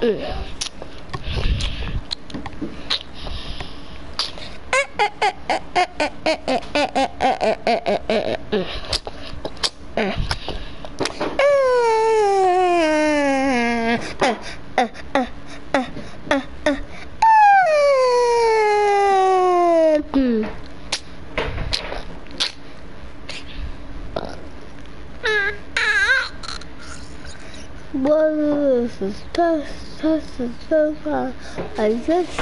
This is so far. I just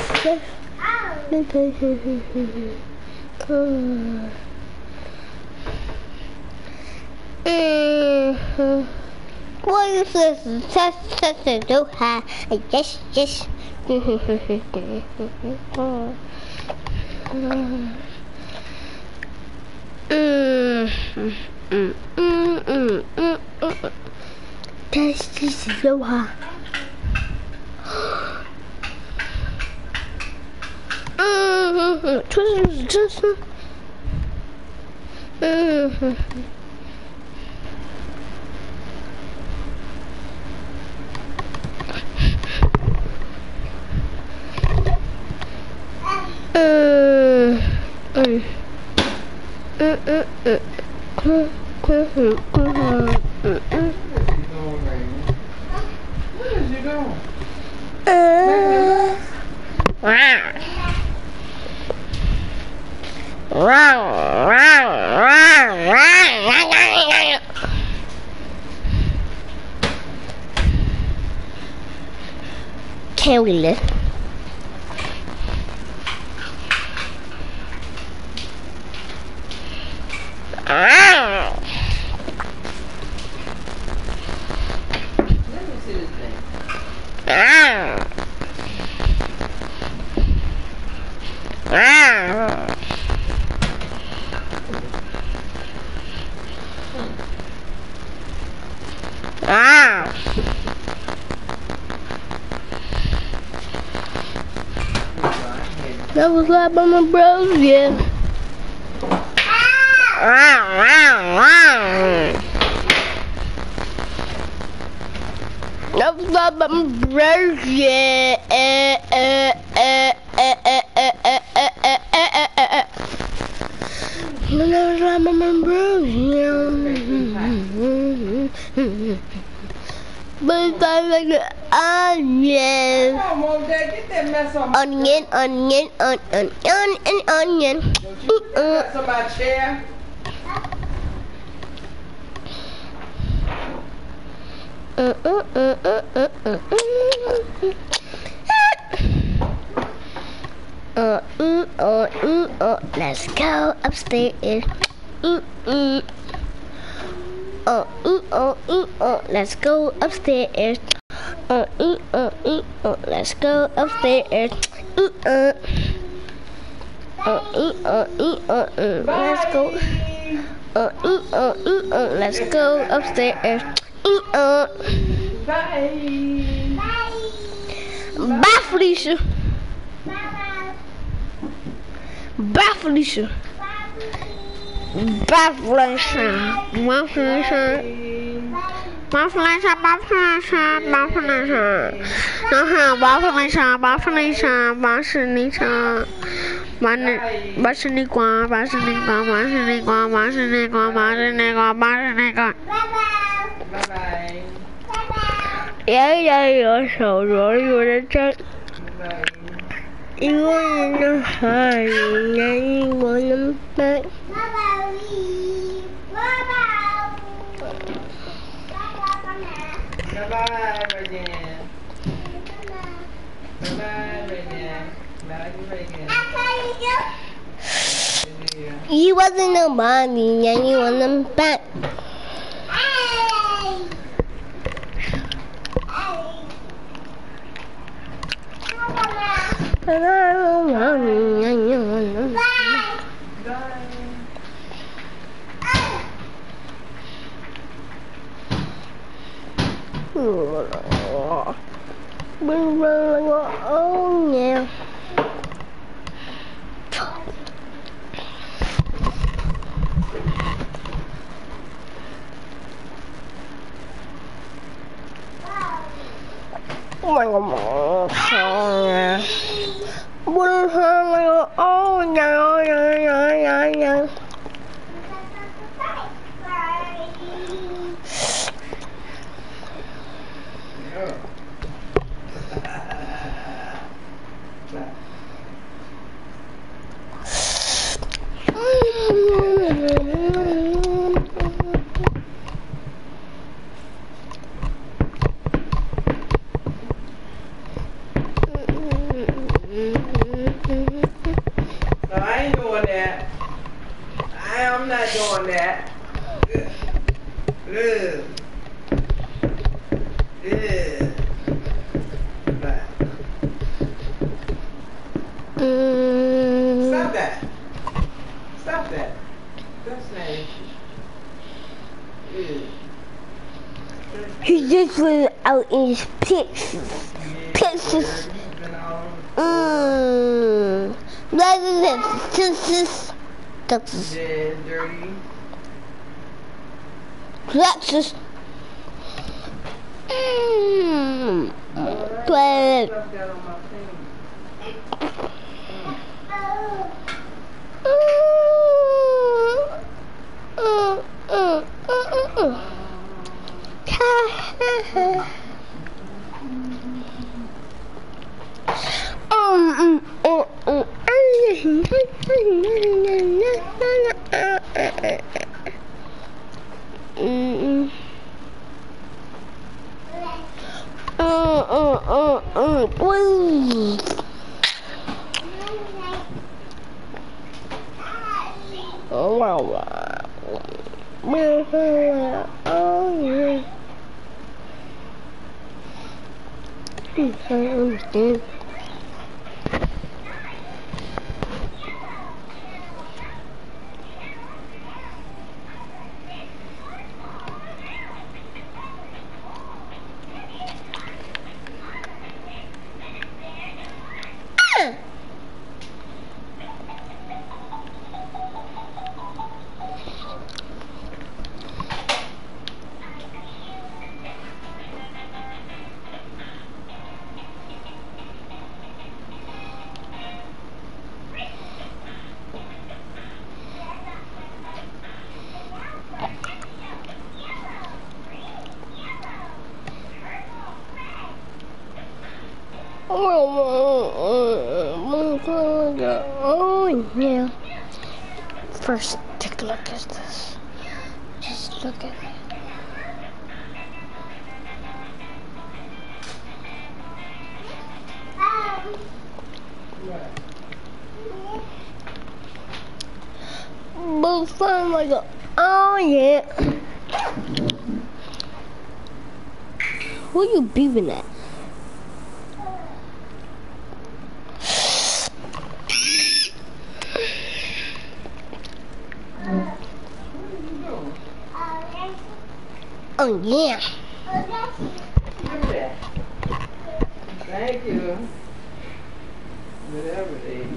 what is this? Test so high. I just Test is so high. Just Can we live? Let me see this thing. That was like by my bros, yeah. That was like by my bros, yeah. That was like by my bros, yeah. But it's like the onion. Come on, Dad, get that mess on. Onion. Don't you mess up our chair? Let's go upstairs. Let's go upstairs. Let's go upstairs. Let's go. Let's go upstairs. Bye. Bye, Felicia. Bye, Felicia. Bye, Felicia. Bye, Felicia. Bye, Felicia. Bye, Felicia. Bye, Felicia. Bye, Felicia. Bye, Felicia. Bye, Felicia. Bye, Bye-bye. Jag så rolig Bye. Iwan ng hangin, iwan ng pag. Bye-bye, Virgin. Bye-bye, Virgin. Bye, Virgin. Iwan ng money, iwan ng pag. Oh yeah. Oh, yeah, yeah, yeah, yeah, yeah. Yeah. No, I ain't doing that. I'm not doing that. Ugh. Ugh. Right. Stop that. Stop that. That's nasty. Ugh. He just was out in his pictures. Pictures. Texas. Yeah, dirty. Texas. But Stuff that on my finger. Oh, yeah. First, take a look at this. Just look at it. Both time I go, oh yeah. Who are you beeping at? Oh yeah. Give me that. Thank you. Whatever it is.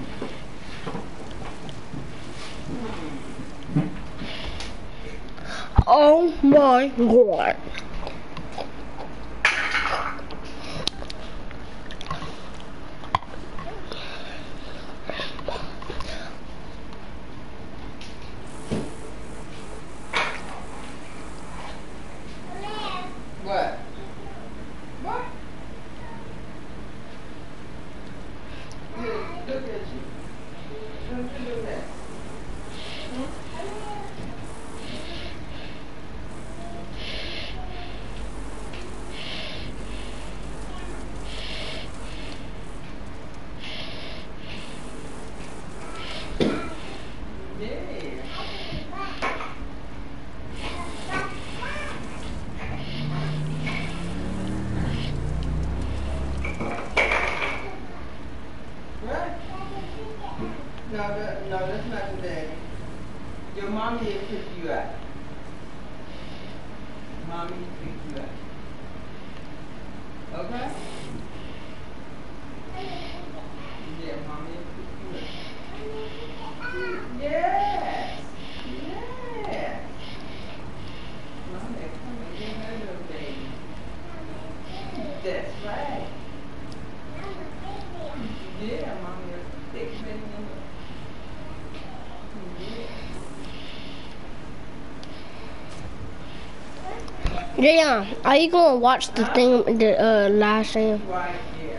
Oh my god. What? What? Look at you. Don't you do that? Yeah. What? No, that's not your daddy. Your mommy will pick you up. Mommy will pick you up. Okay? Yeah, mommy will pick you up. Yes. Yes. Mommy, come and get her little baby. That's right. Yeah, are you gonna watch the thing, the live stream? Right here.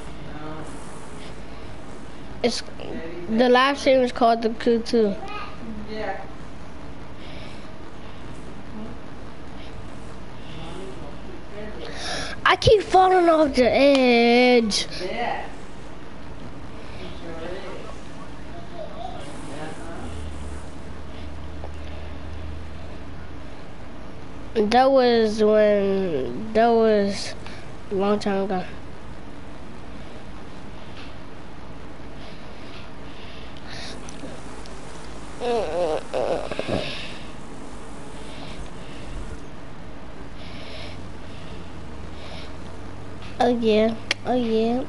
It's the live stream is called the Coup too. Yeah. I keep falling off the edge. Yeah. That was a long time ago. Oh yeah, oh yeah.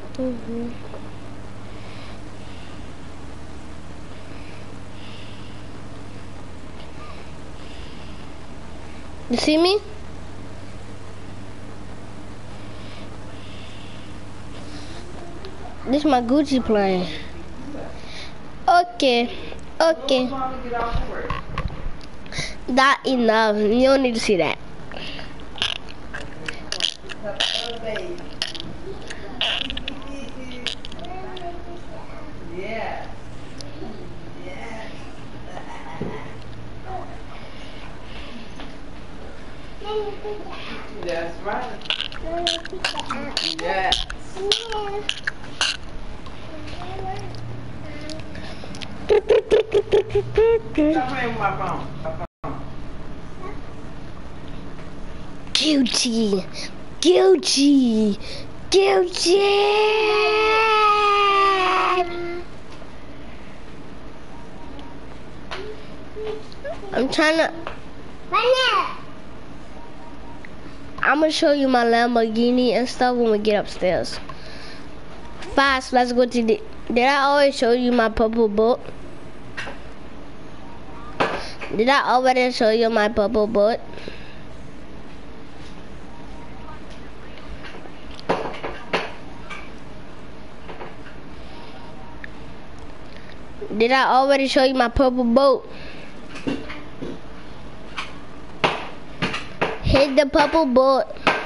You see me? This is my Gucci plane. Okay, okay. Not enough. You don't need to see that. Yeah. Yeah. That's right. Yes. Stop playing with my phone. Gucci, Gucci, Gucci. I'm trying to. I'm gonna show you my Lamborghini and stuff when we get upstairs. Fast, let's go to the. Did I always show you my purple boat? Did I already show you my purple boat? Did I already show you my purple boat? Hit the purple boat.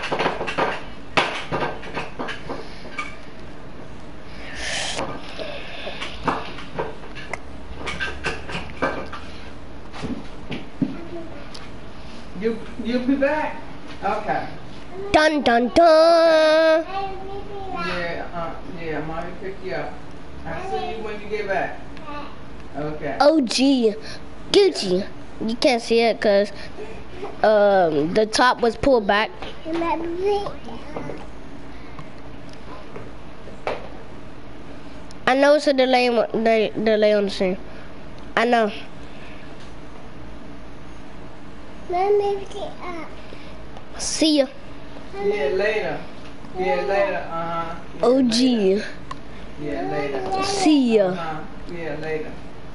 You'll be back. Okay. Dun dun dun. Yeah, mommy pick you up. I'll see you when you get back. Okay. OG Gucci. You can't see it because the top was pulled back. I know it's a delay on the screen. I know. See ya. Yeah, later. Yeah, later. Yeah, OG. Later. Yeah, later. See ya. Yeah, later.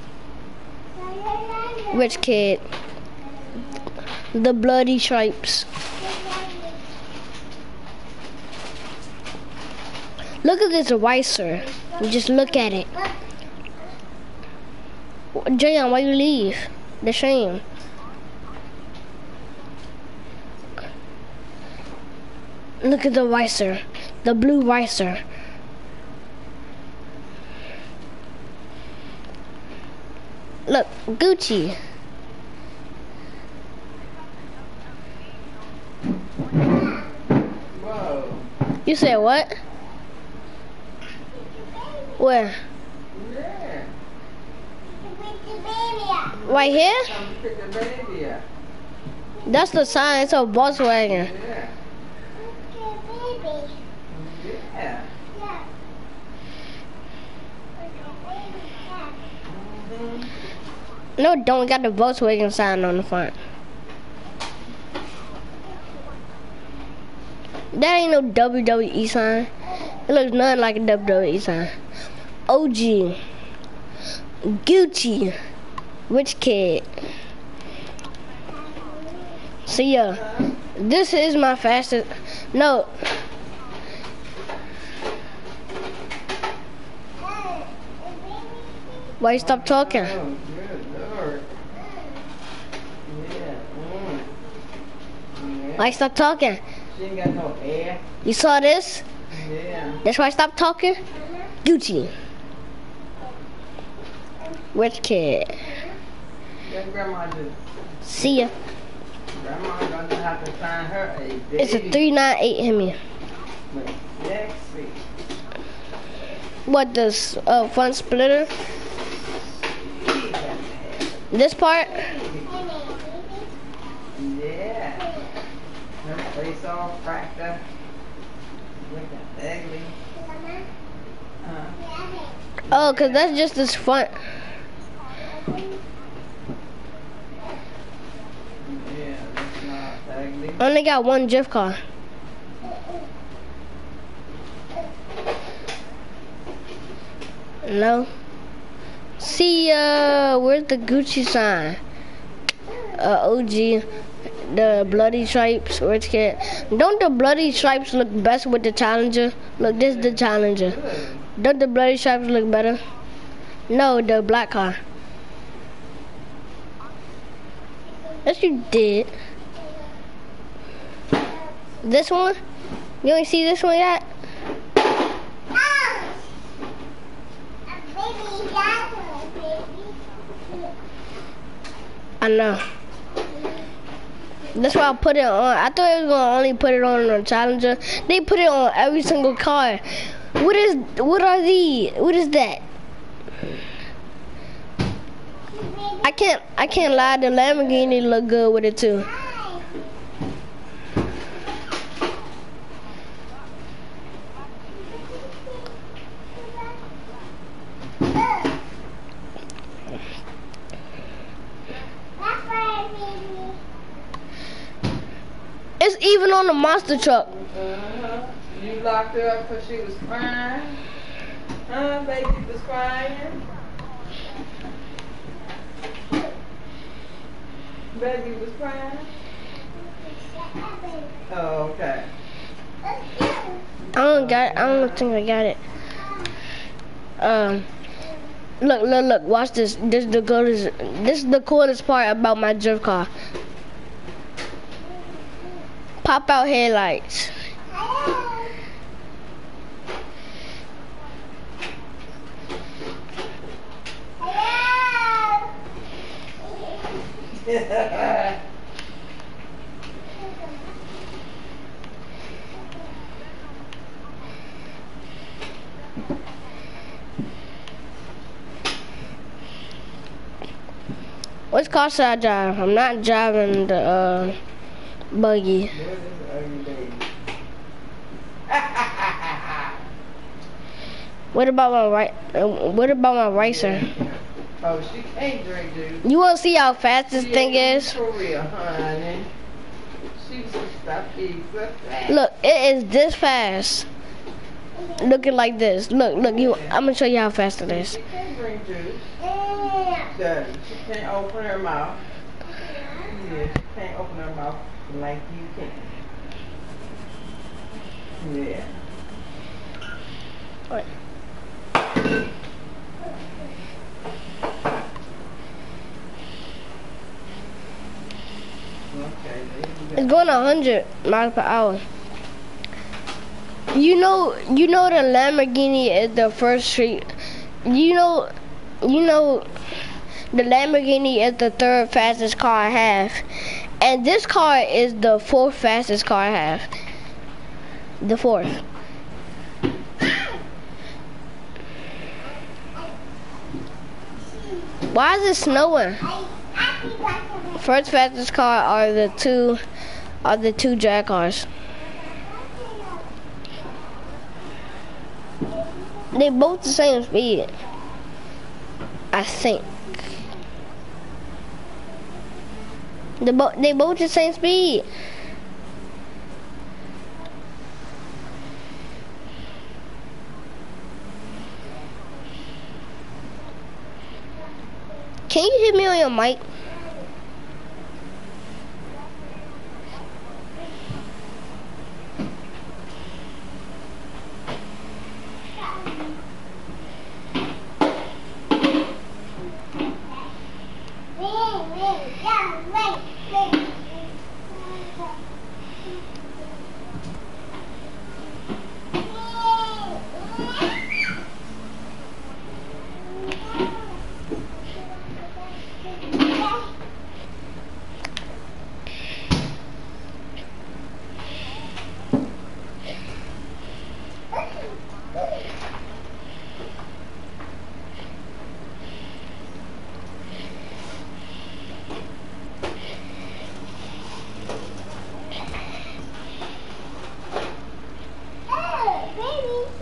Rich kid. The bloody stripes. Look at this ricer. Just look at it. Jayon, why you leave? The shame. Look at the ricer. The blue ricer. Look, Gucci. Whoa. You said what? Where? Yeah. Right here? Come pick the baby up. That's the sign. It's a Volkswagen. Yeah. Yeah. No, don't got the Volkswagen sign on the front. That ain't no WWE sign. It looks nothing like a WWE sign. OG. Gucci. Rich kid. See ya. This is my fastest. No. Why you stop talking? Oh, good Lord. Yeah. Like, stop talking. She ain't got no air. You saw this? Yeah. That's why I stopped talking? Gucci. Rich kid. What grandma do? See ya. Grandma gonna have to find her a baby. It's a 398 Hemi. Wait, let's see. What, this front splitter? This part? Yeah. Her face all cracked up. Looking ugly. Oh, cause that's just this front. Yeah, that's not ugly. I only got one drift car. No. See, where's the Gucci sign? OG, the bloody stripes. Rich kid. Don't the bloody stripes look best with the Challenger? Look, this is the Challenger. Don't the bloody stripes look better? No, the black car. Yes, you did. This one? You ain't see this one yet? I know. That's why I put it on. I thought it was gonna only put it on the Challenger. They put it on every single car. What are these? What is that? I can't lie, the Lamborghini look good with it too. It's even on the monster truck. You locked her up because she was crying? Huh, baby was crying? Baby was crying? Oh, okay. I don't think I got it. Look, watch this. This is the coolest part about my drift car. Pop out headlights. Which car should I drive? I'm not driving the buggy. What about my racer? Oh, she can't drink, dude. You wanna see how fast this thing is? For real, honey. She's so stuffy, so fast. Look, it is this fast. Looking like this. Look, I'm gonna show you how fast it is. She can't drink juice. She can't open her mouth. Yeah, she can't open her mouth like you can. Yeah. What? Okay, it's going 100 miles per hour. You know the Lamborghini is the first street. You know the Lamborghini is the third fastest car I have. And this car is the fourth fastest car I have. The fourth. Why is it snowing? First fastest car are the two drag cars. They both the same speed, I think. They both the same speed. Can you hit me on your mic?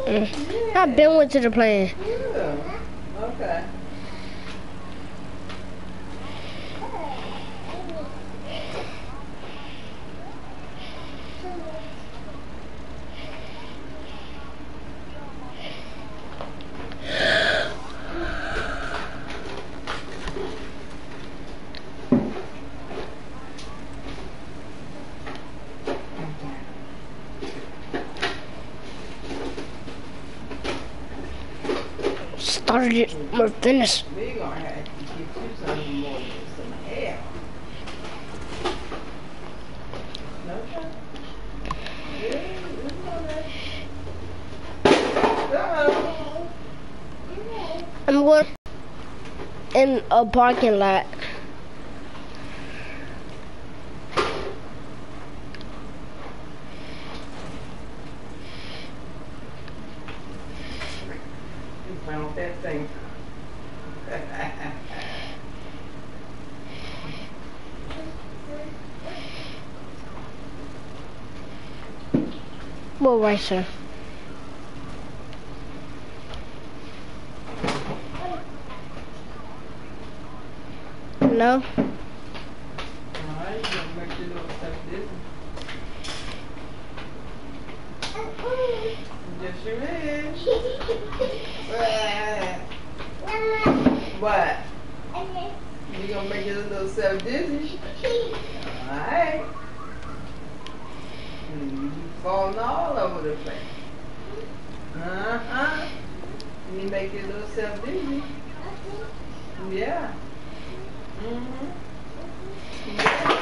I've been went to the plane. Yeah. Okay. Started it, we're finished. We're gonna have to get you some more some hair. Okay. Yeah, it's all right. I'm going in a parking lot. You found that thing. Well, right, sir. No? Alright, you gonna make your little stuff this. Yes, you is. What? You gonna make your little self dizzy? Alright. You falling all over the place. Uh-huh. You make your little self dizzy. Yeah. Mm-hmm. Yeah.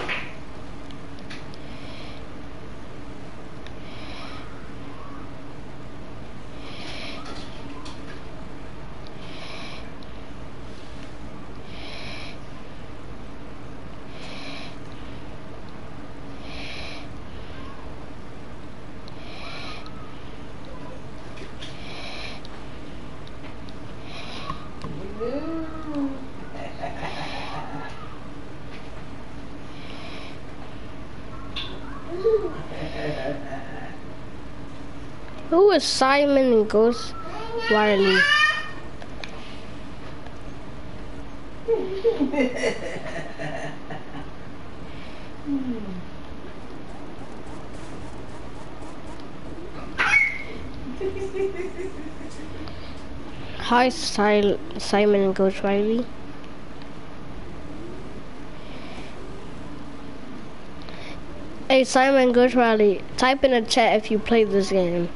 Who is Simon and Ghost Riley? Hi, Simon and Ghost Riley. Hey, Simon and Ghost Riley, type in the chat if you play this game.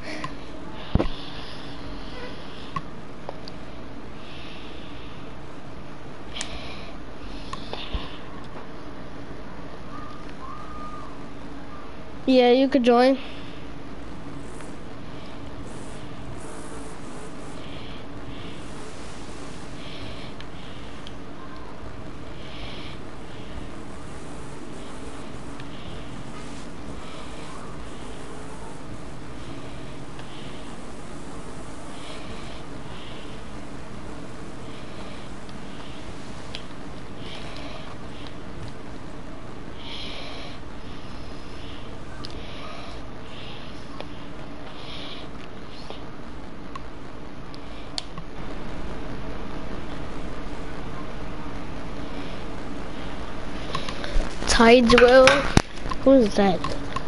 Yeah, you could join. Tidewell? Who's that?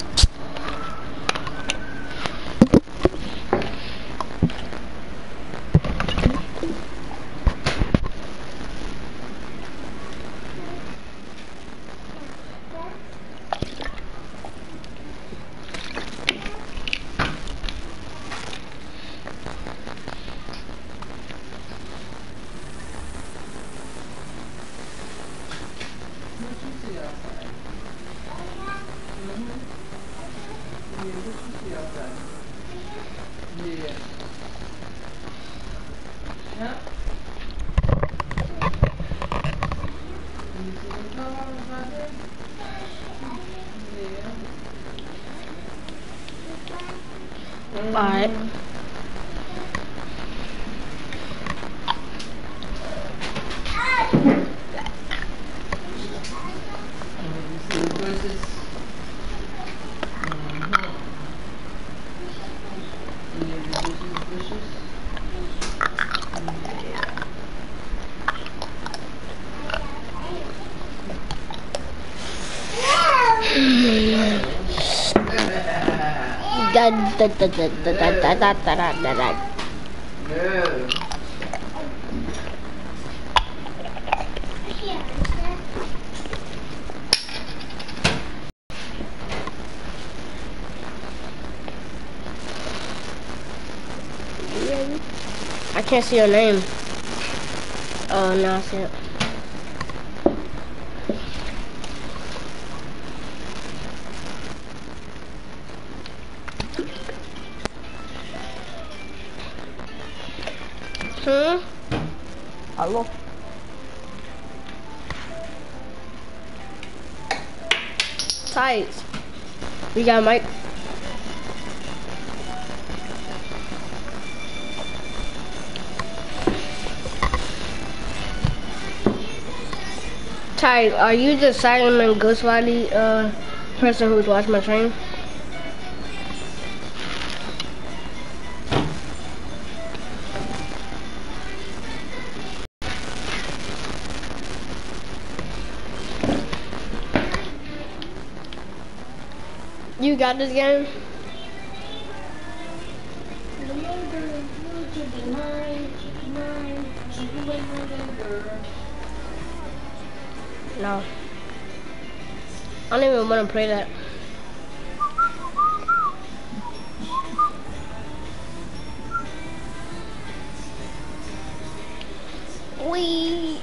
Alright. No. I can't see your name. Oh, no, I see it. Hello. Tights. We got Mike. Ty, are you the Simon Ghost Valley person who's watching my stream? You got this game? No. I don't even want to play that. Wee.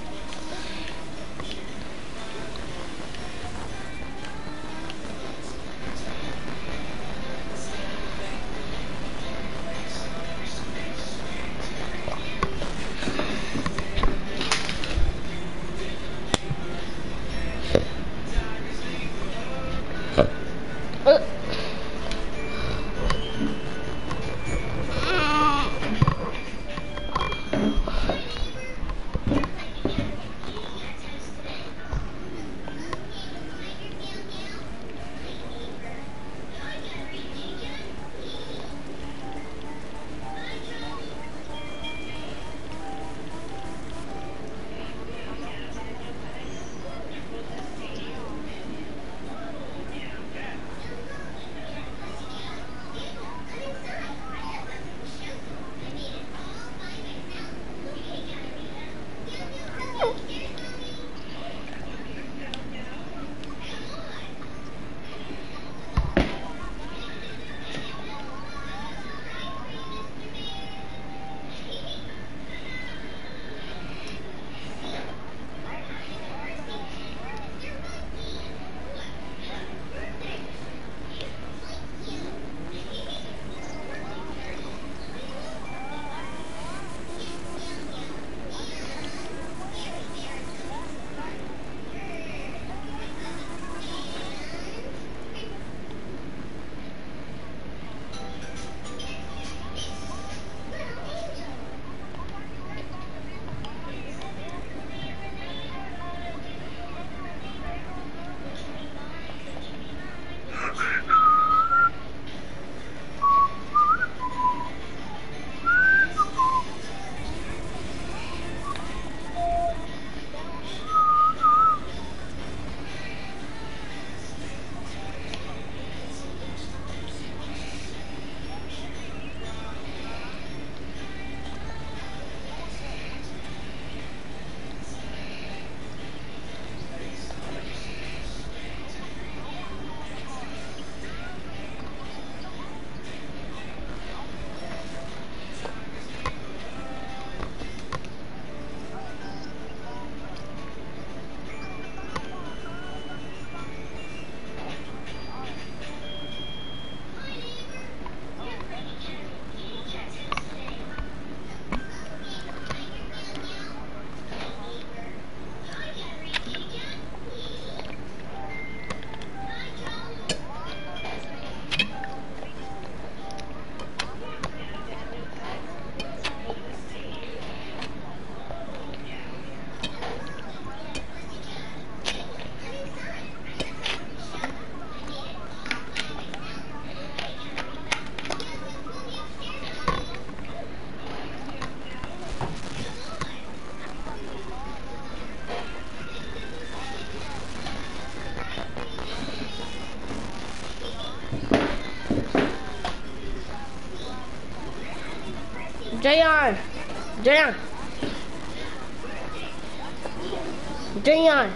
Jayon. Jayon. Jayon.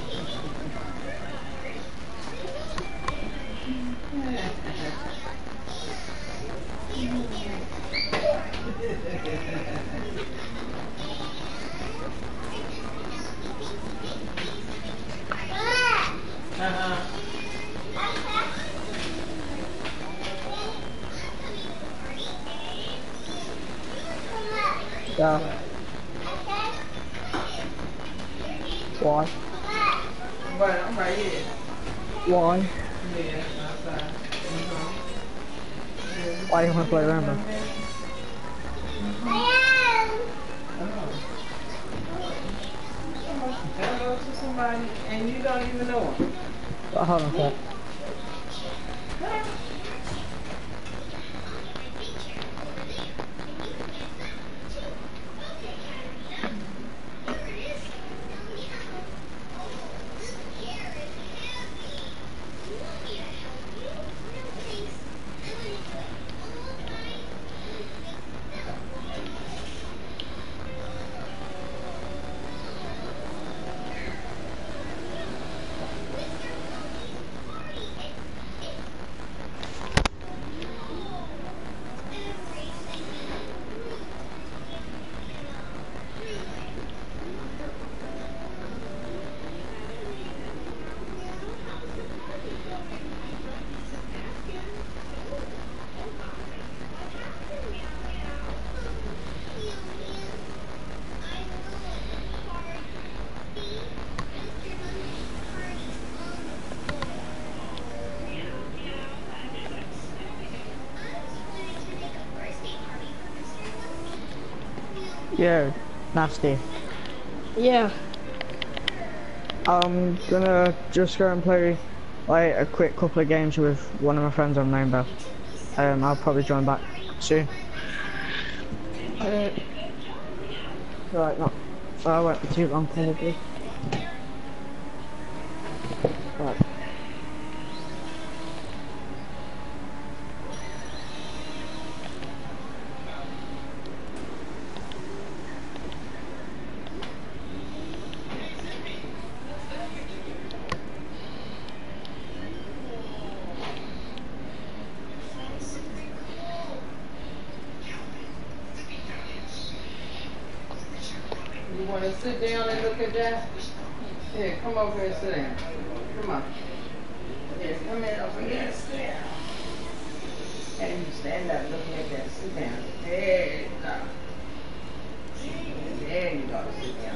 Yeah. Why? But I'm right here. Why? Yeah, outside. Why do you want to play Rainbow? Hello to somebody, and you don't even know them. But hold on a sec. Yo, nasty. Yeah. I'm gonna just go and play like a quick couple of games with one of my friends on Rainbow. I'll probably join back soon. Right, not. I won't be too long probably. Right. You want to sit down and look at that? Here, come over here and sit down. Come on. Yes, come in over here and sit down. And you stand up looking at that. Sit down. There you go. There you go. Sit down.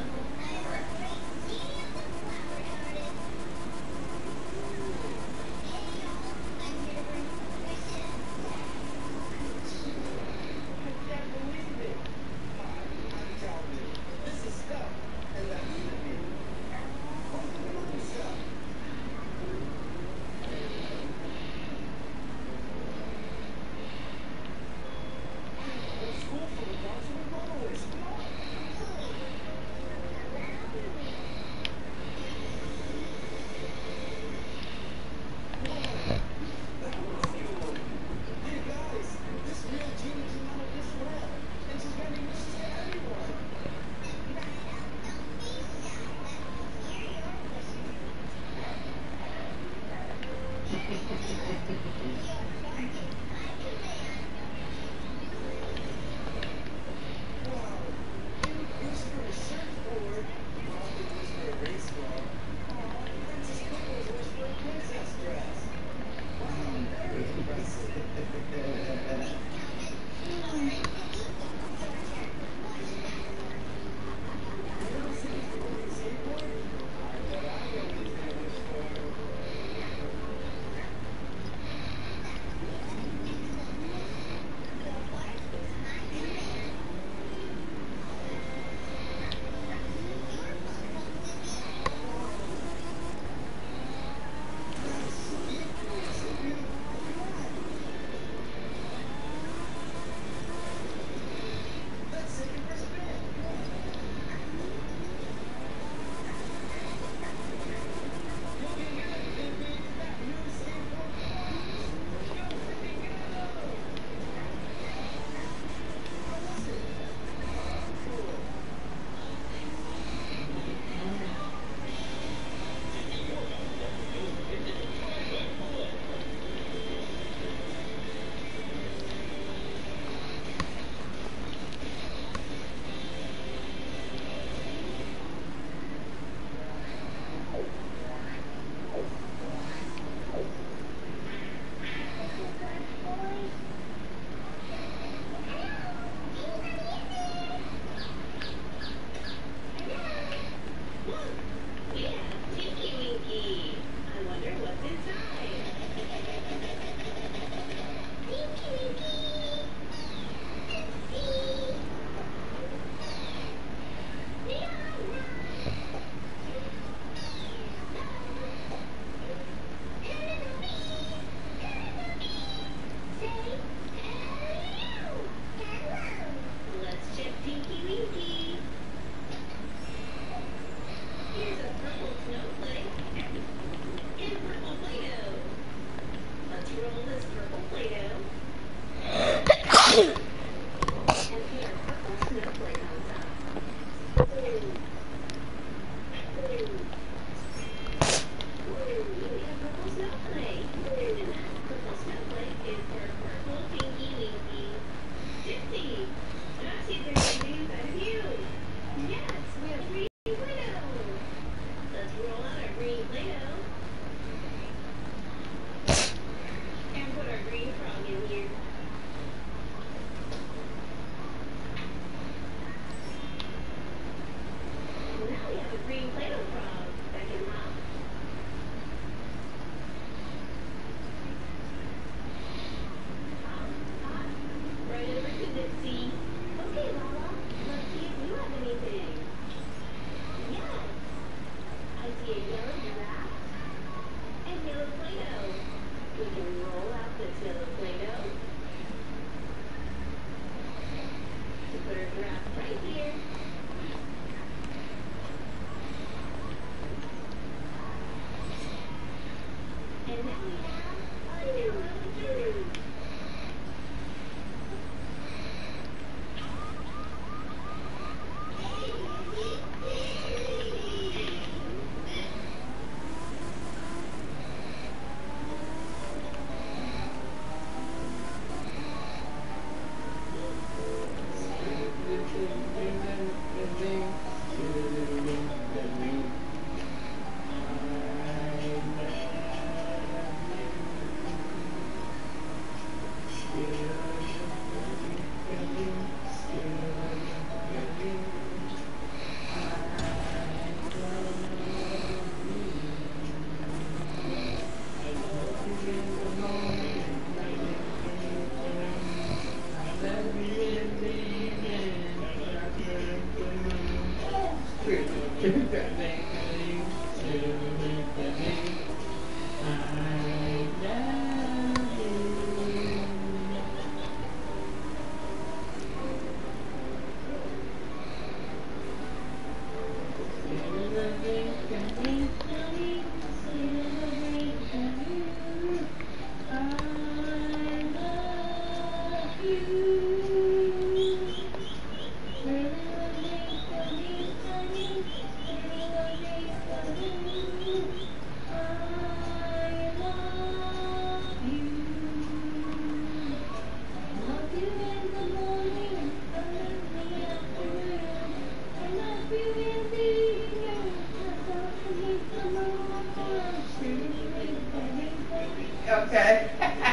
Okay.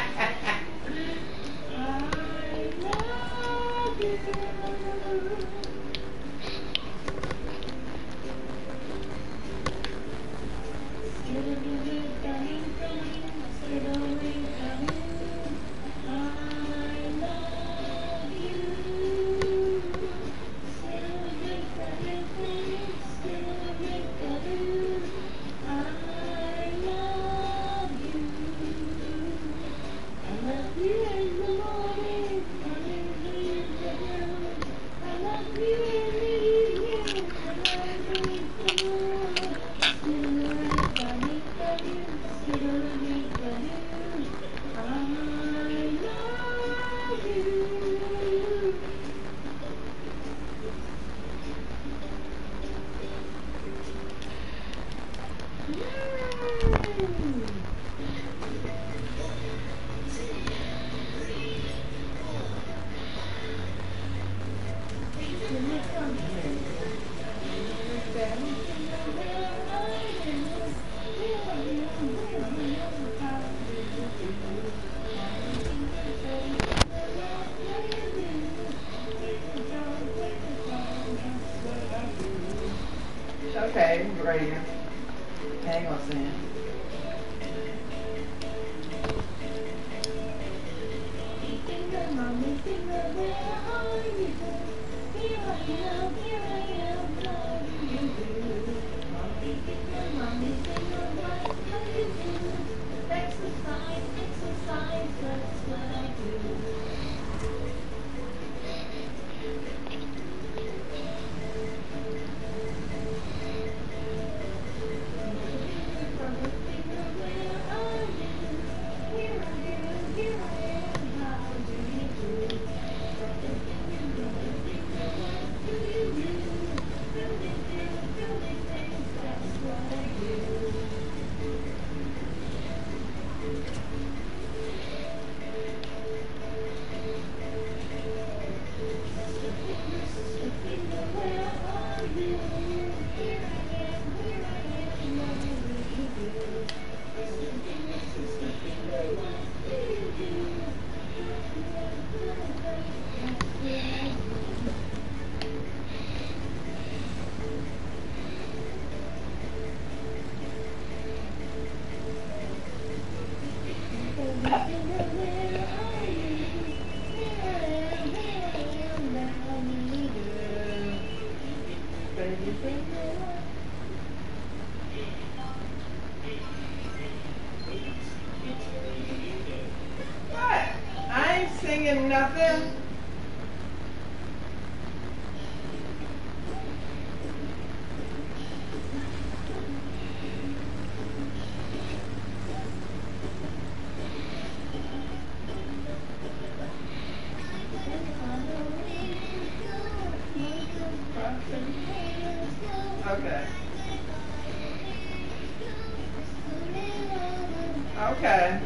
Okay, ready. Hang on, Sam. What? I ain't singing nothing. Okay.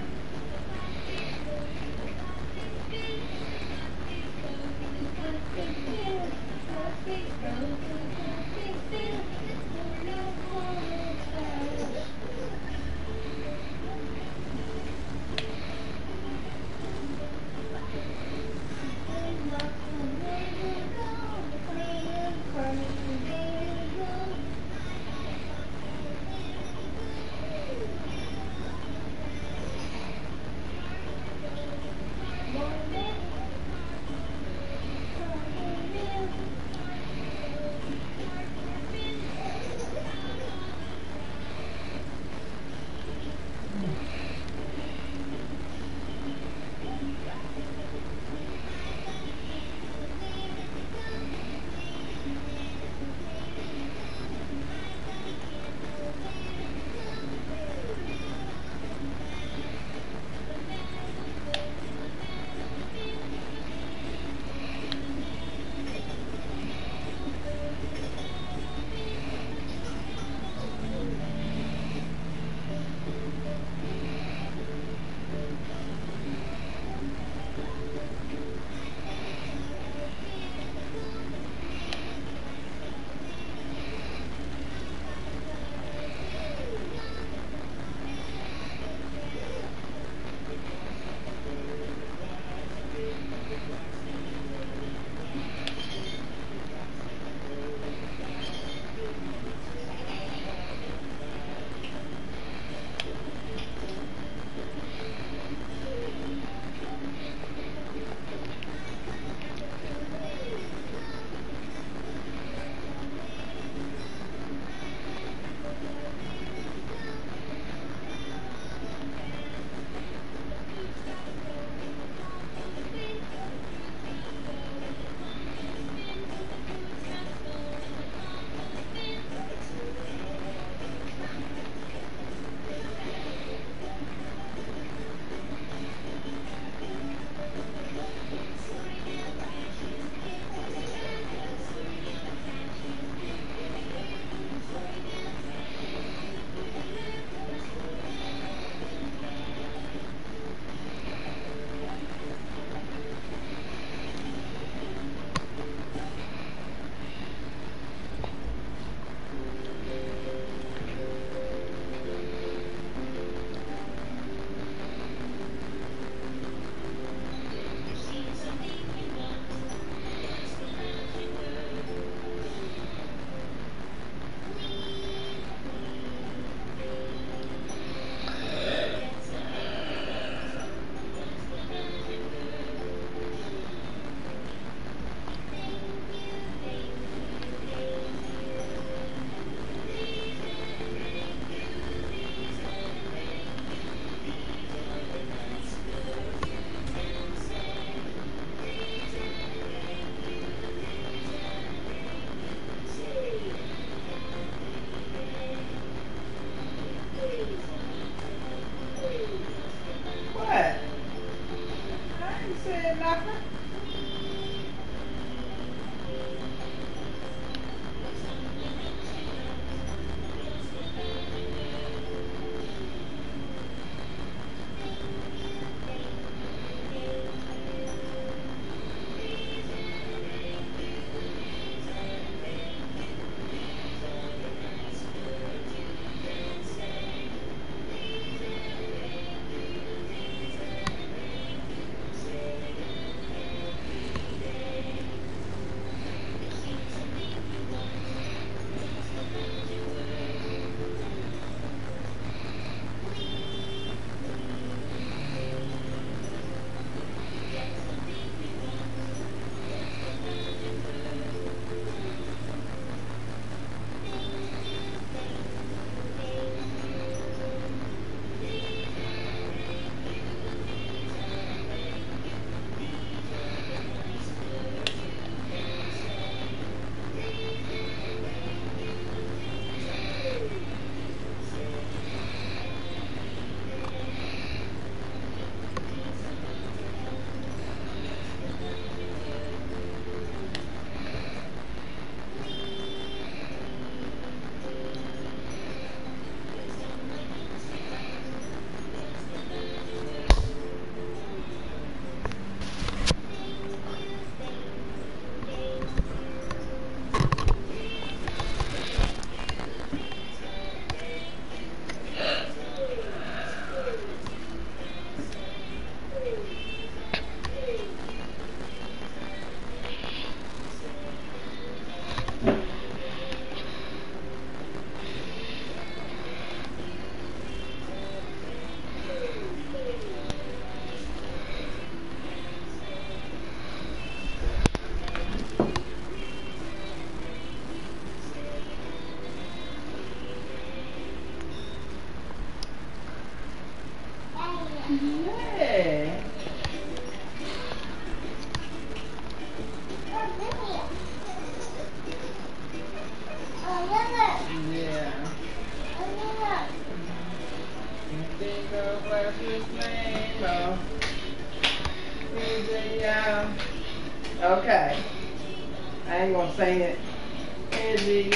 Yeah. Yeah. Bingo, breakfast, rainbow. Yeah. Okay. I ain't gonna sing it. Izzy,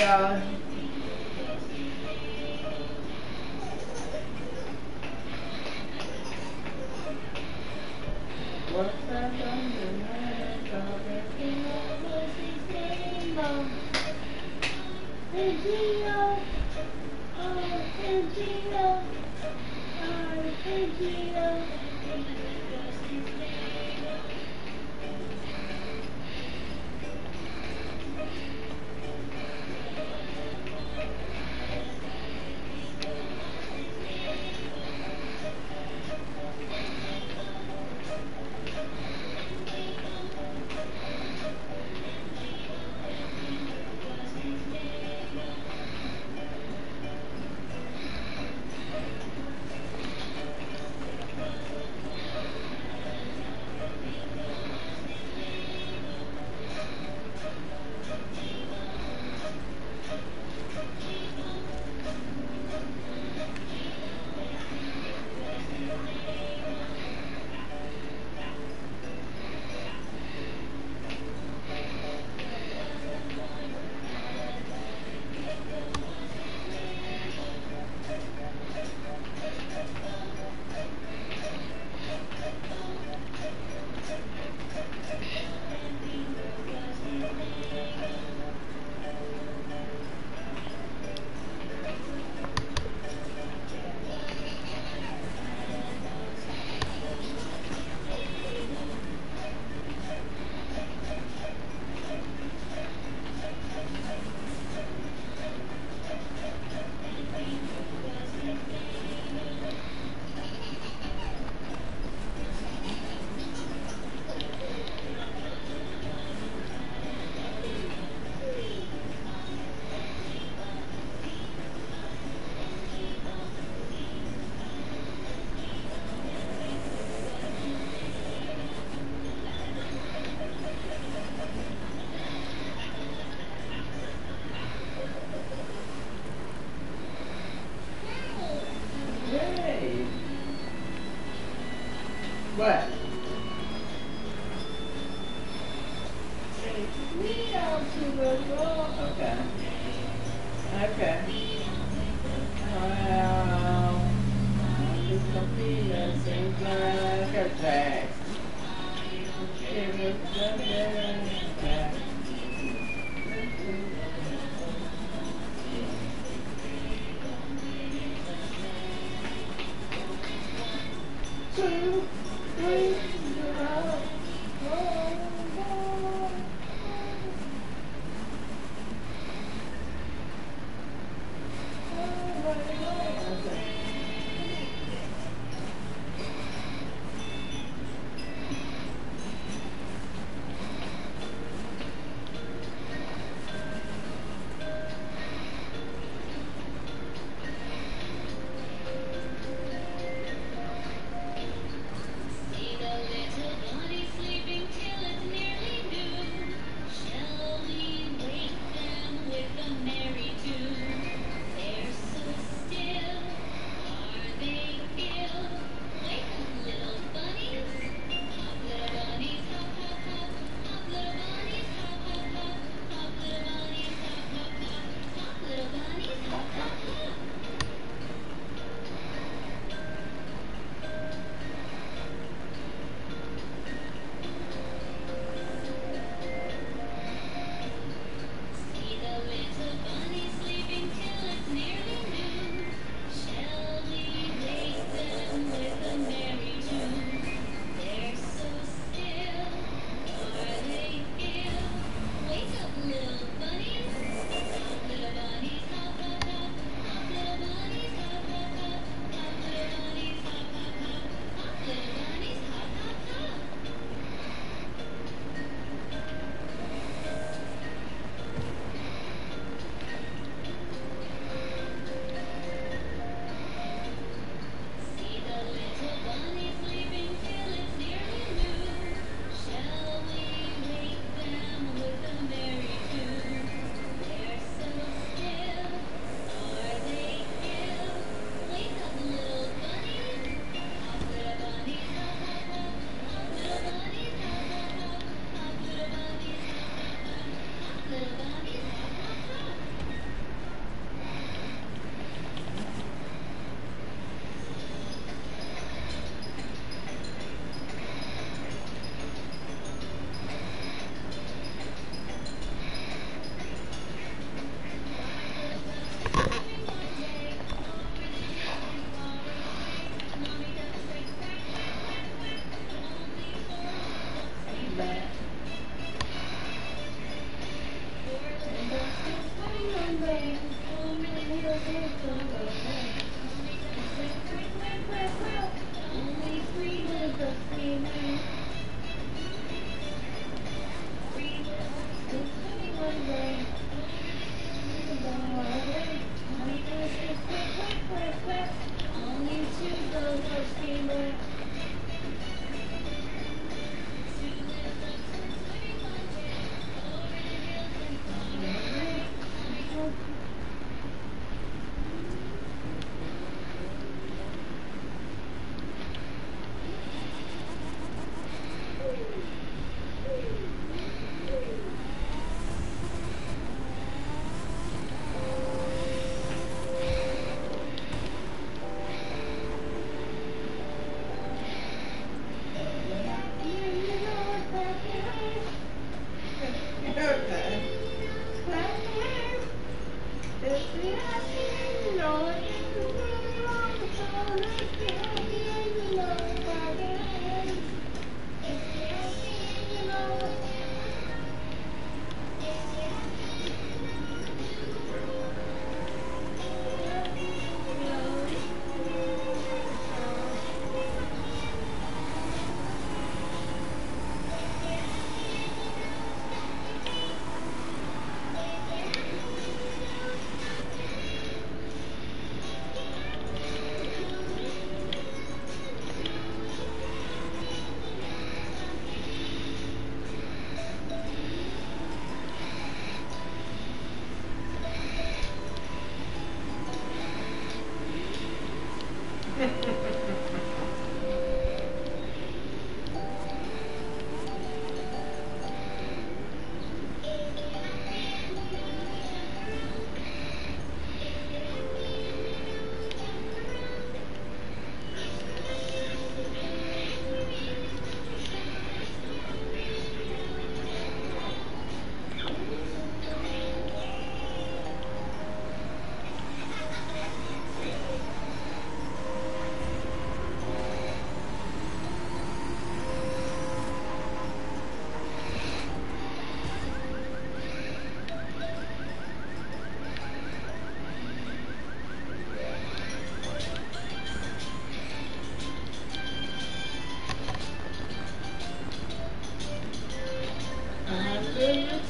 what's that on the night? Yay. What? Take me out to the door. Okay. Okay. Well, it's gonna be the same like a tax. It was the tax. Two, three, zero.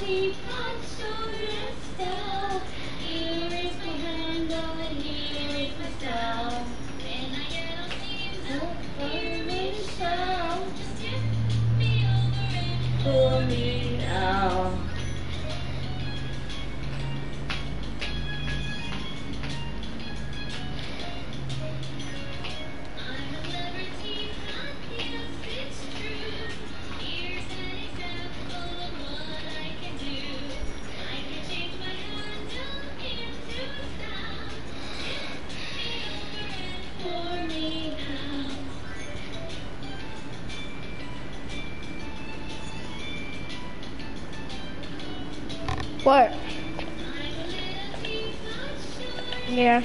Pull me out. What? Yeah.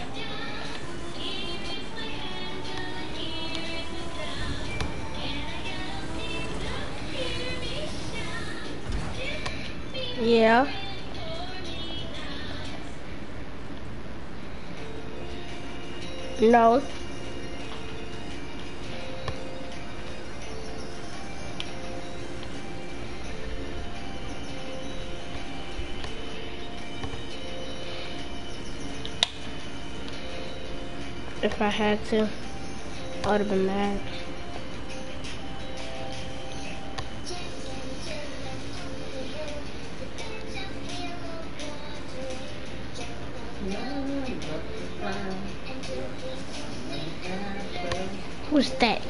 Yeah. No. If I had to, I would have been mad. Who's that?